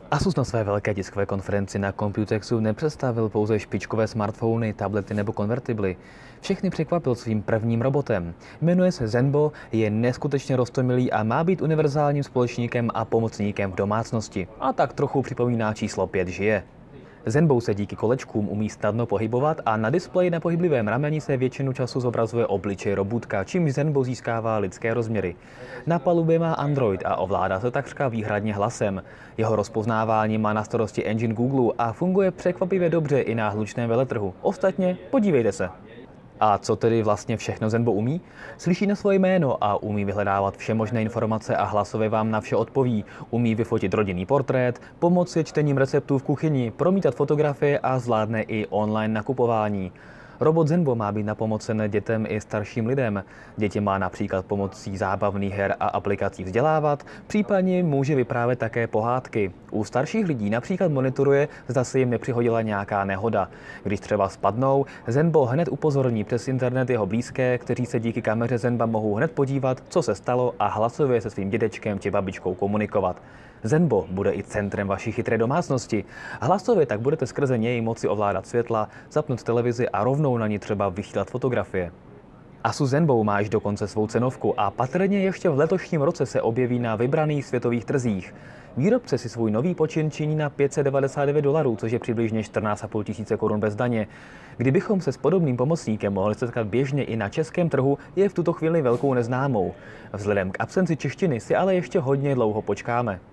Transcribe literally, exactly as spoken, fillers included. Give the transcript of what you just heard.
Asus na své velké tiskové konferenci na Computexu nepředstavil pouze špičkové smartfony, tablety nebo konvertibly. Všechny překvapil svým prvním robotem. Jmenuje se Zenbo, je neskutečně roztomilý a má být univerzálním společníkem a pomocníkem v domácnosti. A tak trochu připomíná číslo pět žije. Zenbo se díky kolečkům umí snadno pohybovat a na displeji na pohyblivém rameni se většinu času zobrazuje obličej robůtka, čímž Zenbo získává lidské rozměry. Na palubě má Android a ovládá se takřka výhradně hlasem. Jeho rozpoznávání má na starosti engine Google a funguje překvapivě dobře i na hlučném veletrhu. Ostatně podívejte se. A co tedy vlastně všechno Zenbo umí? Slyší na svoje jméno a umí vyhledávat všemožné informace a hlasově vám na vše odpoví. Umí vyfotit rodinný portrét, pomoci čtením receptů v kuchyni, promítat fotografie a zvládne i online nakupování. Robot Zenbo má být napomocen dětem i starším lidem. Děti má například pomocí zábavných her a aplikací vzdělávat, případně může vyprávět také pohádky. U starších lidí například monitoruje, zda se jim nepřihodila nějaká nehoda. Když třeba spadnou, Zenbo hned upozorní přes internet jeho blízké, kteří se díky kameře Zenba mohou hned podívat, co se stalo a hlasově se svým dědečkem či babičkou komunikovat. Zenbo bude i centrem vaší chytré domácnosti. Hlasově tak budete skrze něj moci ovládat světla, zapnout televizi a rovnou na ní třeba vysílat fotografie. Asus Zenbo má až dokonce svou cenovku a patrně ještě v letošním roce se objeví na vybraných světových trzích. Výrobce si svůj nový počin činí na pět set devadesát devět dolarů, což je přibližně čtrnáct a půl tisíce korun bez daně. Kdybychom se s podobným pomocníkem mohli setkat běžně i na českém trhu, je v tuto chvíli velkou neznámou. Vzhledem k absenci češtiny si ale ještě hodně dlouho počkáme.